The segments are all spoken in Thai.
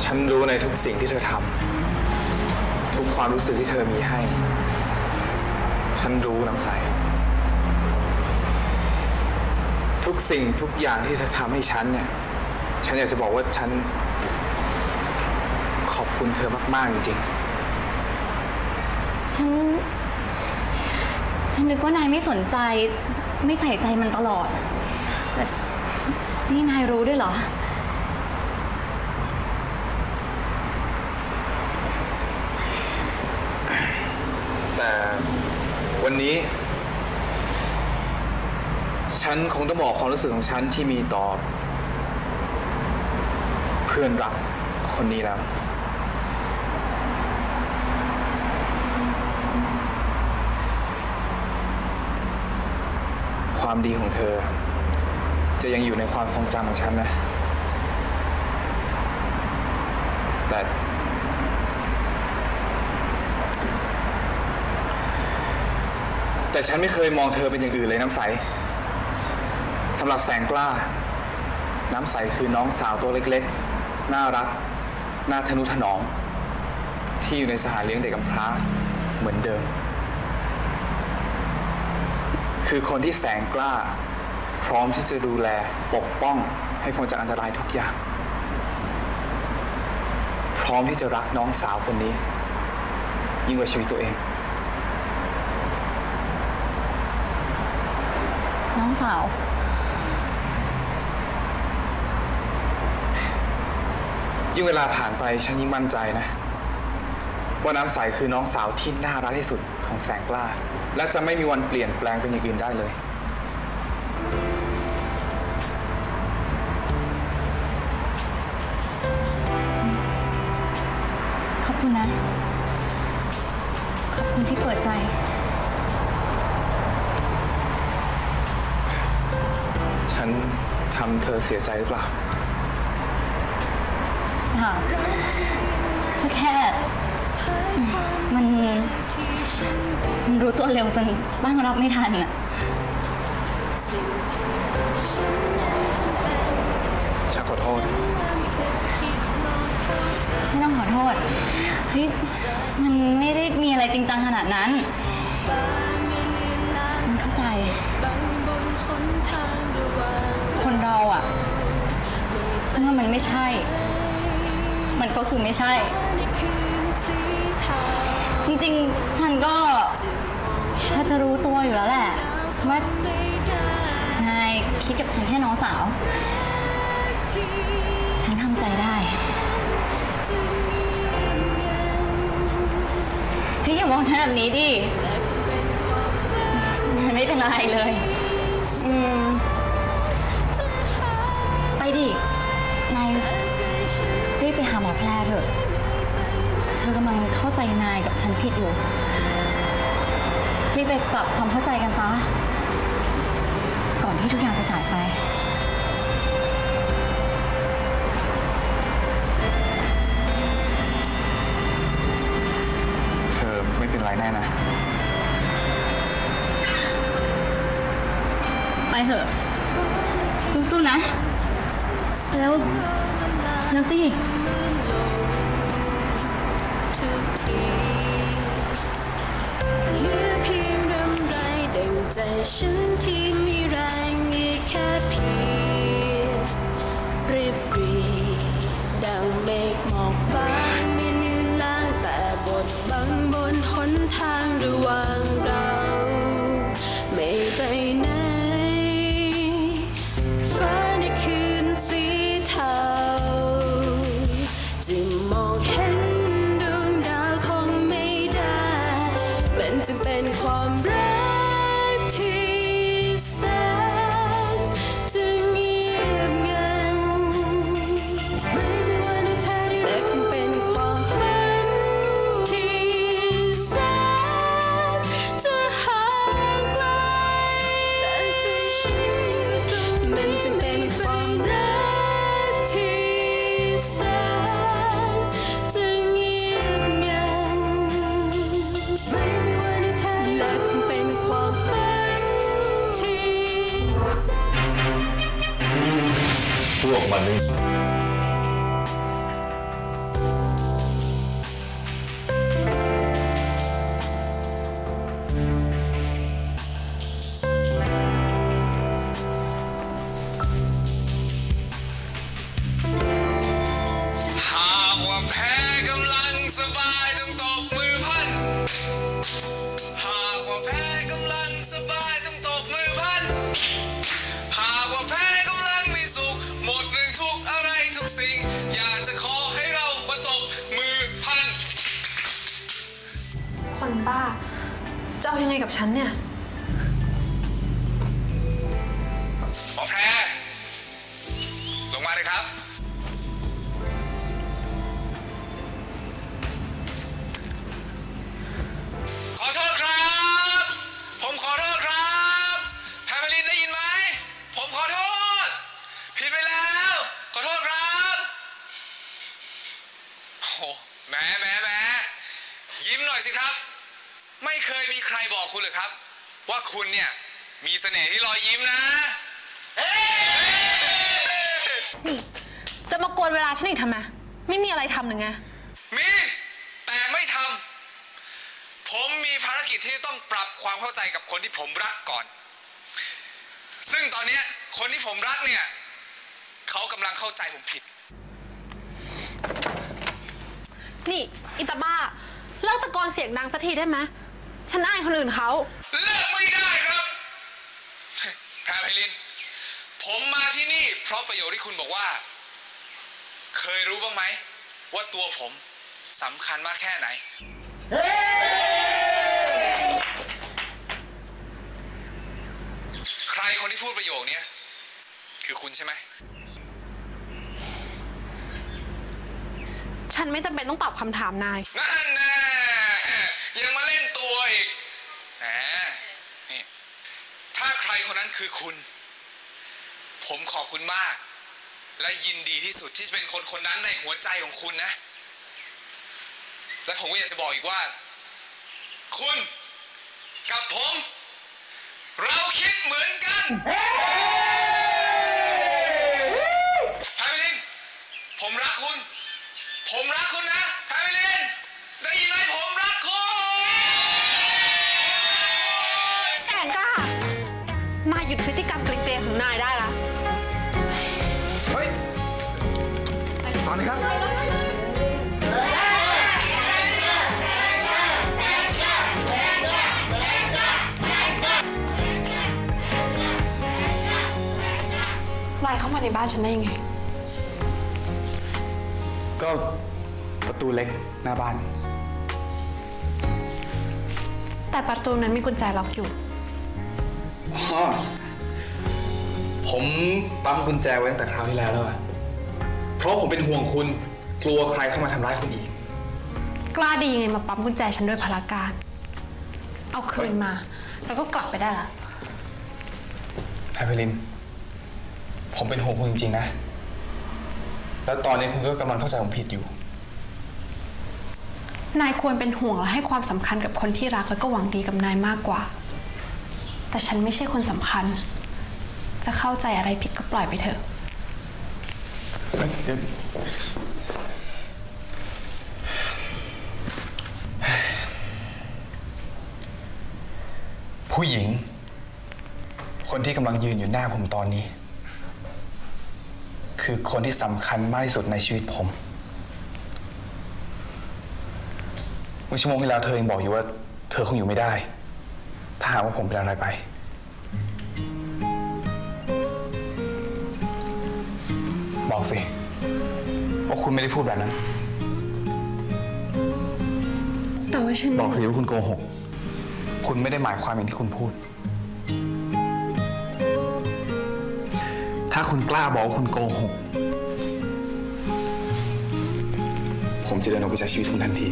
ฉันรู้ในทุกสิ่งที่เธอทำทุกความรู้สึกที่เธอมีให้ฉันรู้น้ำใสทุกสิ่งทุกอย่างที่เธอทำให้ฉันเนี่ยฉันอยากจะบอกว่าฉันขอบคุณเธอมากๆจริงๆฉันนึกว่านายไม่สนใจไม่ใส่ใจมันตลอดแต่นี่นายรู้ด้วยเหรอแต่วันนี้ฉันคงต้องบอกความรู้สึกของฉันที่มีต่อเพื่อนรักคนนี้แล้วความดีของเธอจะยังอยู่ในความทรงจำของฉันนะแต่ฉันไม่เคยมองเธอเป็นอย่างอื่นเลยน้ำใสสำหรับแสงกล้าน้ำใสคือน้องสาวตัวเล็กๆน่ารักน่าทนุถนอมที่อยู่ในสถานเลี้ยงเด็กกำพร้าเหมือนเดิมคือคนที่แสงกล้าพร้อมที่จะดูแลปกป้องให้พ้นจากอันตรายทุกอย่างพร้อมที่จะรักน้องสาวคนนี้ยิ่งกว่าชีวิตตัวเองน้องสาวยิ่งเวลาผ่านไปฉันยิ่งมั่นใจนะว่าน้ำใสคือน้องสาวที่น่ารักที่สุดของแสงกล้าและจะไม่มีวันเปลี่ยนแปลงเป็นอย่างอื่นได้เลยขอบคุณนะขอบคุณที่เปิดใจฉันทำเธอเสียใจหรือเปล่าแค่มันรู้ตัวเร็วจนบ้างรับไม่ทันอ่ะฉันขอโทษไม่ต้องขอโทษเฮ้ยมันไม่ได้มีอะไรจริงจังขนาดนั้นมันเข้าใจคนเราอ่ะเมื่อมันไม่ใช่มันก็คือไม่ใช่จริงๆฉันก็ถ้าจะรู้ตัวอยู่แล้วแหละว่านายคิดกับฉันแค่น้องสาวฉันทำใจได้พี่อย่ามองฉันแบบนี้ดิมันไม่เป็นอะไรเลยไปดินายรีบไปหาหมอแพทย์เถอะเธอกำลังเข้าใจนายกับฉันผิดอยู่รีบไปปรับความเข้าใจกันซะก่อนที่ทุกอย่างจะสายไปเธอไม่เป็นไรแน่นะไปเถอะสู้ๆนะเร็วสิเหลือเพียงรำไรดังใจฉันที่มีแรงมีแค่เพียงรีบดังเมฆหมอกบางไม่เลือนลางแต่บดบังบนหนทางระหว่างเราไม่ไปไหนฟ้าในคืนสีเทาจึงมองเห็นดวงดาวคงไม่ได้มันจึงเป็นความรักที่แสนจะเงียบงันไม่มีวันที่แท้แต่คงเป็นความฝันที่แสนจะห่างไกลแต่สิ่งชีวิตมันจึงเป็นความรักที่แสนจะเงียบงันไม่มีวันที่แท้และคงเป็นความฝันที่พวกมันนี่ไงกับฉันเนี่ยหมอแพรลงมาเลยครับขอโทษครับผมขอโทษครับแพรลินได้ยินไหมผมขอโทษผิดไปแล้วขอโทษครับโอ้แหมยิ้มหน่อยสิครับไม่เคยมีใครบอกคุณเลยครับว่าคุณเนี่ยมีเสน่ห์ที่รอยยิ้มนะนี่จะมากวนเวลาฉันอีกทำไมไม่มีอะไรทำหรือไงมีแต่ไม่ทำผมมีภารกิจที่ต้องปรับความเข้าใจกับคนที่ผมรักก่อนซึ่งตอนนี้คนที่ผมรักเนี่ยเขากำลังเข้าใจผมผิดนี่อิตาบ้าเลิกตะโกนเสียงดังสักทีได้ไหมฉันอายคนอื่นเขาเลิกไม่ได้ครับแพรไพลินผมมาที่นี่เพราะประโยชน์ที่คุณบอกว่าเคยรู้บ้างไหมว่าตัวผมสำคัญมากแค่ไหนใครคนที่พูดประโยคนี้คือคุณใช่ไหมฉันไม่จำเป็นต้องตอบคำถามนายนั่นแน่ยังมาเล่นตัวอีกแหมนี่ถ้าใครคนนั้นคือคุณผมขอบคุณมากและยินดีที่สุดที่จะเป็นคนคนนั้นในหัวใจของคุณนะและผมก็อยากจะบอกอีกว่าคุณกับผมเราคิดเหมือนกันไพลินผมรักคุณนะไพลินได้ยินไหมผมรักคุณแก่กล้านายหยุดพฤติกรรมเกรงๆของนายได้ละเฮ้ยตอนนี้ครับนายเข้ามาในบ้านฉันได้ยังไงก็ประตูเล็กหน้าบ้านแต่ประตูนั้นมีกุญแจล็อกอยู่ผมปั๊มกุญแจไว้ตั้งแต่คราวที่แล้วอะเพราะผมเป็นห่วงคุณกลัวใครเข้ามาทำร้ายคุณอีกกล้าดียังไงมาปั๊มกุญแจฉันด้วยพลาการเอาคืนมาแล้วก็กลับไปได้ละไพลินผมเป็นห่วงคุณจริงๆนะแล้วตอนนี้คุณก็กำลังเข้าใจผมผิดอยู่นายควรเป็นห่วงและให้ความสำคัญกับคนที่รักแล้วก็หวังดีกับนายมากกว่าแต่ฉันไม่ใช่คนสำคัญจะเข้าใจอะไรผิดก็ปล่อยไปเถอะผู้หญิงคนที่กำลังยืนอยู่หน้าผมตอนนี้คือคนที่สำคัญมากที่สุดในชีวิตผมเมื่อชั่วโมงที่แล้วเธอยังบอกอยู่ว่าเธอคงอยู่ไม่ได้ถ้าหากว่าผมเป็นอะไรไปบอกสิว่าคุณไม่ได้พูดแบบนั้นแต่ว่าฉันบอกสิว่าคุณโกหกคุณไม่ได้หมายความอย่างที่คุณพูดถ้าคุณกล้าบอกว่าคุณโกหกผมจะเดินออกไปจากชีวิตคุณทันที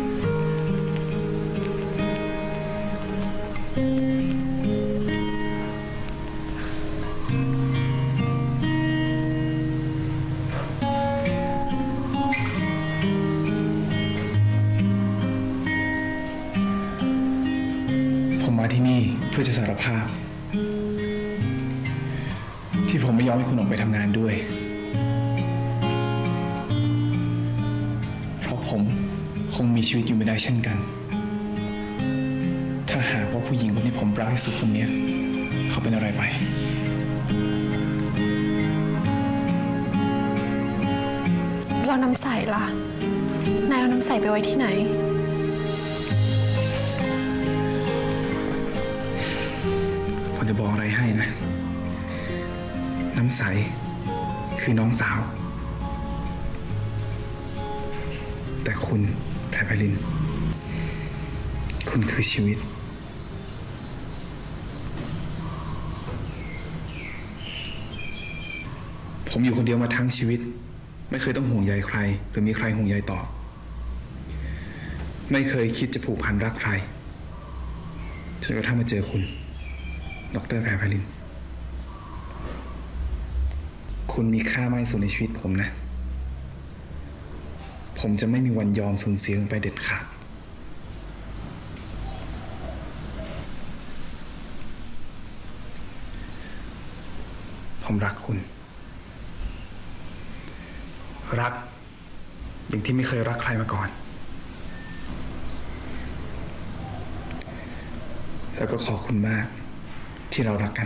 ผมมาที่นี่เพื่อจะสารภาพที่ผมไม่ยอมให้คุณออกไปทำงานด้วยเพราะผมคงมีชีวิตอยู่ไม่ได้เช่นกันถ้าหากว่าผู้หญิงคนที่ผมรักที่สุดคนนี้เขาเป็นอะไรไปเราน้ำใสล่ะนายเอาน้ำใสไปไว้ที่ไหนผมจะบอกอะไรให้นะน้ำใสคือน้องสาวแต่คุณแพรไพลินคุณคือชีวิตผมอยู่คนเดียวมาทั้งชีวิตไม่เคยต้องห่วงใยใครหรือมีใครห่วงใยต่อไม่เคยคิดจะผูกพันรักใครจนกระทั่งมาเจอคุณดร.แพรไพลินคุณมีค่ามากที่สุดในชีวิตผมนะผมจะไม่มีวันยอมสูญเสียคุณไปเด็ดขาดผมรักคุณรักอย่างที่ไม่เคยรักใครมาก่อนแล้วก็ขอบคุณมากที่เรารักกัน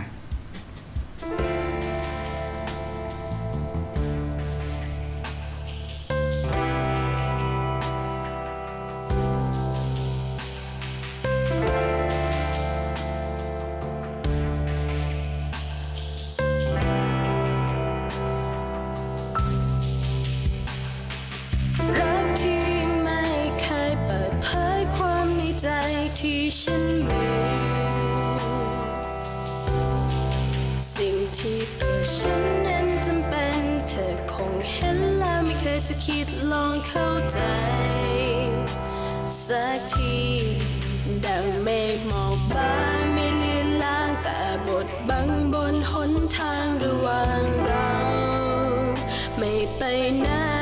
ที่ฉันมีสิ่งที่เพื่อฉันนั้นจำเป็นเธอคงเห็นแล้วไม่เคยจะคิดลองเข้าใจสักทีดังเมฆหมอกบางไม่เลือนลางแต่บดบังบนหนทางระหว่างเราไม่ไปไหน